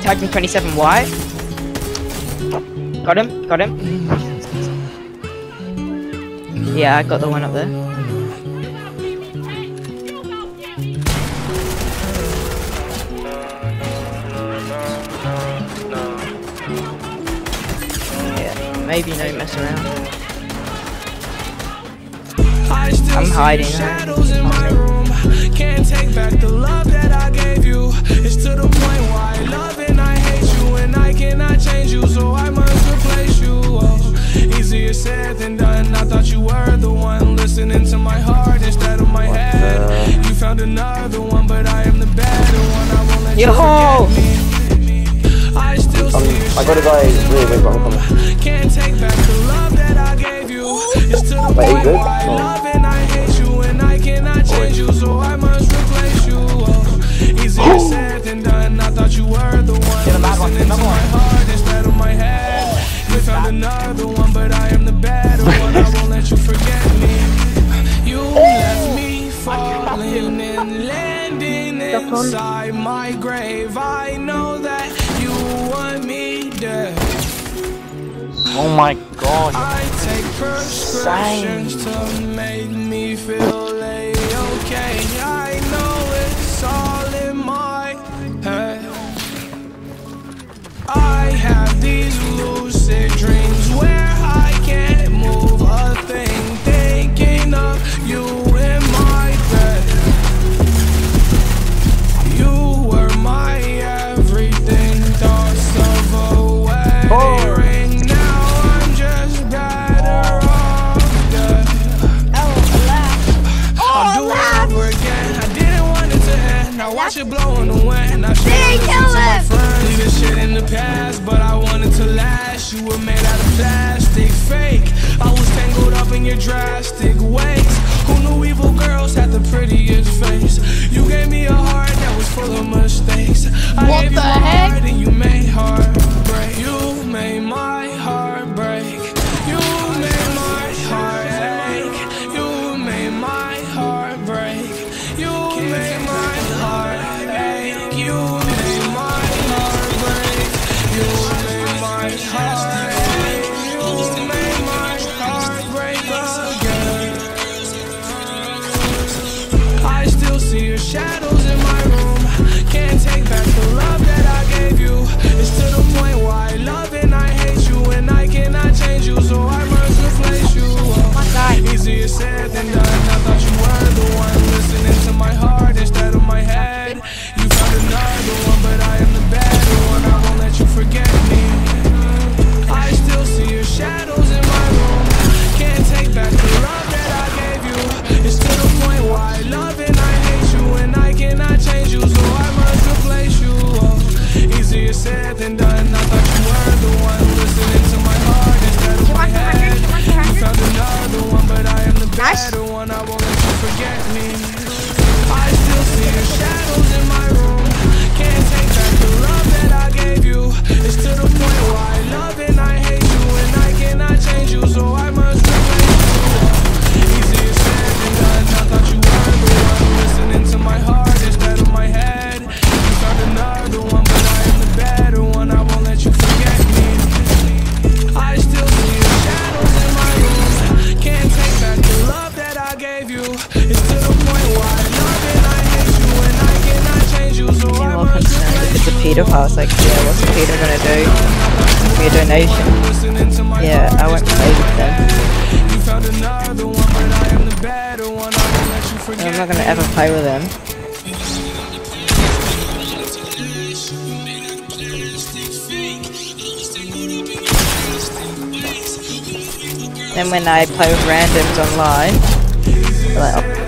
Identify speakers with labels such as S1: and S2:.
S1: tagged him 27 white. Got him. Yeah, I got the one up there. Yeah, maybe no mess around. I'm hiding.
S2: Can't take back the love that I gave you. It's to the point why I love and I hate you, and I cannot change you, so I must replace you. Oh, easier said than done. I thought you were the one listening to my heart instead of my head. You found another one, but I am the better one. I won't let you forget me. I still see your
S3: I got a guy really big, but I'm coming.
S2: Can't take back the love that I gave you. It's to the point why I love and I hate you, and I cannot change you, so I must replace you. Oh, easier said than done. I thought you were the one listening to my heart instead of my head. You found another one, but I am the better one. I won't let you forget me. You left me falling and landing inside my grave. I know that you want me dead.
S3: Oh my god.
S2: I take prescriptions to make me feel okay. I know it's all in my head. I have these lucid dreams where I can't move a thing, thinking of you in my bed. You were my everything, thoughts of a wedding. Now I'm just better off dead. I'll do it over again. I didn't want it to end. Now watch it blow in the wind. I should have listened to my friends. Leave this shit in the past, but I wanted to last. You were made out of plastic, fake. I was tangled up in your drastic ways. Who knew evil girls had the prettiest face? You gave me a heart that was full of mistakes. I gave you my heart and you made heartbreak. You made my heart break. You made my heart ache. You made my heart break. You made my heart ache. You made my heart break. You made my heart ache. You made my heart break again. I still see your shadows in my room. Can't take back the love that I gave you. It's to the point why I love and I hate you, and I cannot change you, so I must replace you. Oh, easier said than done. I thought you were the one listening to my heart instead of my head. You found another one, but I am the better one. I won't let you forget me. I still see your shadows in my room. Can't take back the love that I gave you. It's to the point why I love and I hate you, and I cannot change you, so I must replace you. Oh, easier said than done. I thought you were the one listening to my heart instead of my head. You found another one, but I am the better one. I won't let you forget me. I still see your shadows in my room. Can't take back the love that I gave you. It's to the point why I love and I hate you, and I cannot change you, so I must replace you. Easier said than done. I thought you were the one listening to my heart instead of my head. You found another one, but I am the better one. I won't let you forget me. I still see your shadows in my room. Can't take back the love that I gave you. It's to the point why I love and I hate you, and I cannot change you, so I must replace
S1: It's a Peter pass, like, yeah, what's the Peter gonna do? Give me a donation. Yeah, I won't play with them.
S2: You found another one, but I am the better one. I won't let you forget.
S1: I'm not gonna ever play with them. Then when I play with randoms online, they're like, oh.